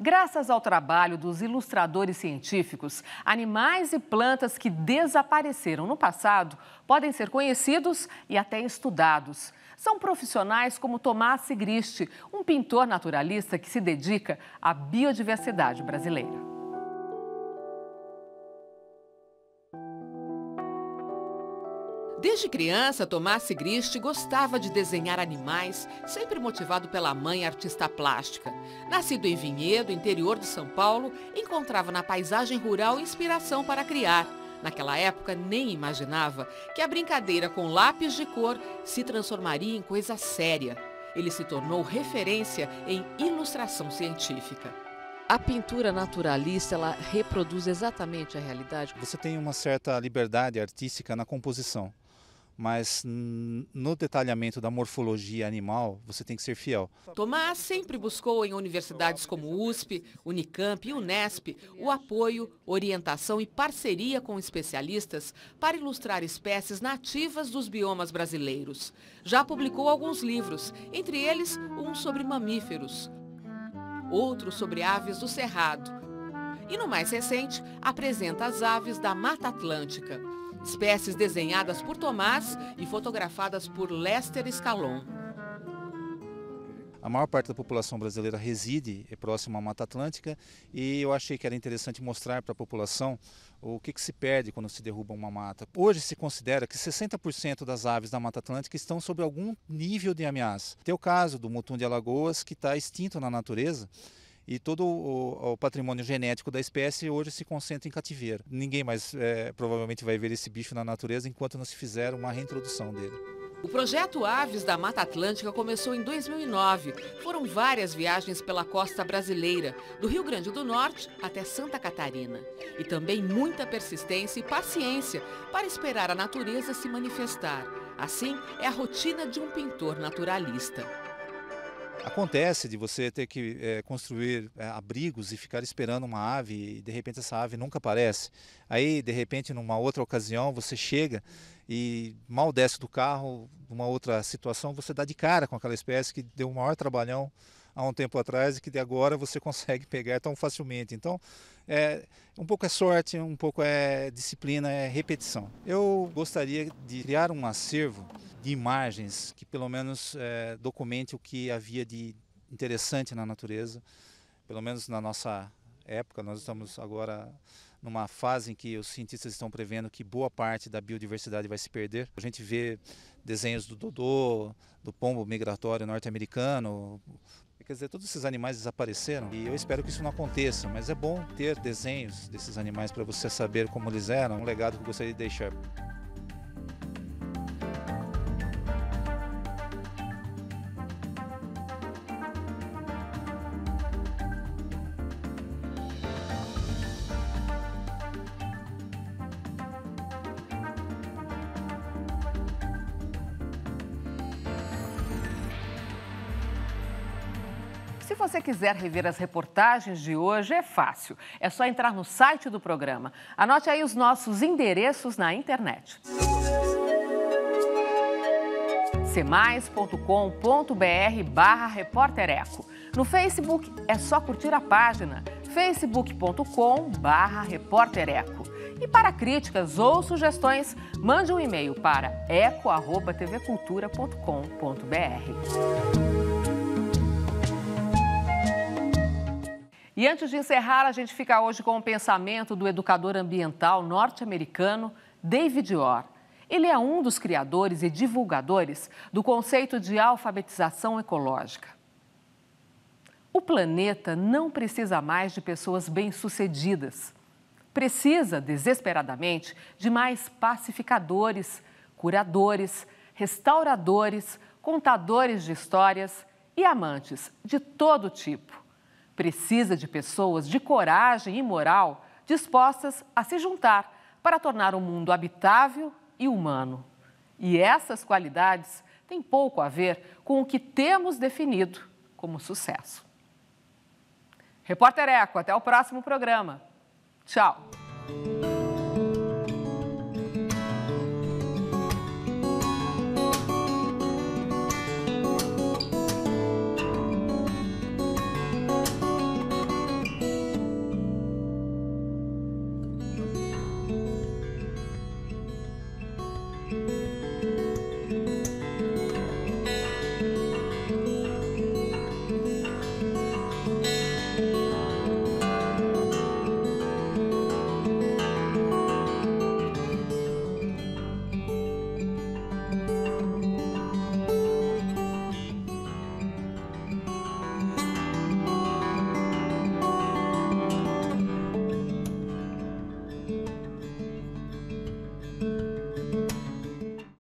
Graças ao trabalho dos ilustradores científicos, animais e plantas que desapareceram no passado podem ser conhecidos e até estudados. São profissionais como Tomás Sigristi, um pintor naturalista que se dedica à biodiversidade brasileira. Desde criança, Tomás Sigristi gostava de desenhar animais, sempre motivado pela mãe artista plástica. Nascido em Vinhedo, interior de São Paulo, encontrava na paisagem rural inspiração para criar. Naquela época, nem imaginava que a brincadeira com lápis de cor se transformaria em coisa séria. Ele se tornou referência em ilustração científica. A pintura naturalista, ela reproduz exatamente a realidade? Você tem uma certa liberdade artística na composição. Mas no detalhamento da morfologia animal, você tem que ser fiel. Tomás sempre buscou em universidades como USP, Unicamp e Unesp o apoio, orientação e parceria com especialistas para ilustrar espécies nativas dos biomas brasileiros. Já publicou alguns livros, entre eles um sobre mamíferos, outro sobre aves do Cerrado. E no mais recente, apresenta as aves da Mata Atlântica. Espécies desenhadas por Tomás e fotografadas por Lester Scalon. A maior parte da população brasileira reside próximo à Mata Atlântica e eu achei que era interessante mostrar para a população o que se perde quando se derruba uma mata. Hoje se considera que 60% das aves da Mata Atlântica estão sob algum nível de ameaça. Tem o caso do mutum de Alagoas, que está extinto na natureza. E todo o patrimônio genético da espécie hoje se concentra em cativeiro. Ninguém mais provavelmente vai ver esse bicho na natureza enquanto não se fizer uma reintrodução dele. O projeto Aves da Mata Atlântica começou em 2009. Foram várias viagens pela costa brasileira, do Rio Grande do Norte até Santa Catarina. E também muita persistência e paciência para esperar a natureza se manifestar. Assim é a rotina de um pintor naturalista. Acontece de você ter que construir abrigos e ficar esperando uma ave e de repente essa ave nunca aparece. Aí de repente numa outra ocasião você chega e mal desce do carro, numa outra situação você dá de cara com aquela espécie que deu o maior trabalhão há um tempo atrás e que de agora você consegue pegar tão facilmente. Então um pouco é sorte, um pouco é disciplina, é repetição. Eu gostaria de criar um acervo de imagens que pelo menos documente o que havia de interessante na natureza, pelo menos na nossa época. Nós estamos agora numa fase em que os cientistas estão prevendo que boa parte da biodiversidade vai se perder. A gente vê desenhos do dodô, do pombo migratório norte-americano. Quer dizer, todos esses animais desapareceram e eu espero que isso não aconteça, mas é bom ter desenhos desses animais para você saber como eles eram, um legado que eu gostaria de deixar. Se você quiser rever as reportagens de hoje, é fácil. É só entrar no site do programa. Anote aí os nossos endereços na internet. cmais.com.br/repórtereco. No Facebook é só curtir a página facebook.com/repórtereco. E para críticas ou sugestões, mande um e-mail para eco@tvcultura.com.br. E antes de encerrar, a gente fica hoje com o pensamento do educador ambiental norte-americano David Orr. Ele é um dos criadores e divulgadores do conceito de alfabetização ecológica. O planeta não precisa mais de pessoas bem-sucedidas. Precisa, desesperadamente, de mais pacificadores, curadores, restauradores, contadores de histórias e amantes de todo tipo. Precisa de pessoas de coragem e moral dispostas a se juntar para tornar o mundo habitável e humano. E essas qualidades têm pouco a ver com o que temos definido como sucesso. Repórter Eco, até o próximo programa. Tchau!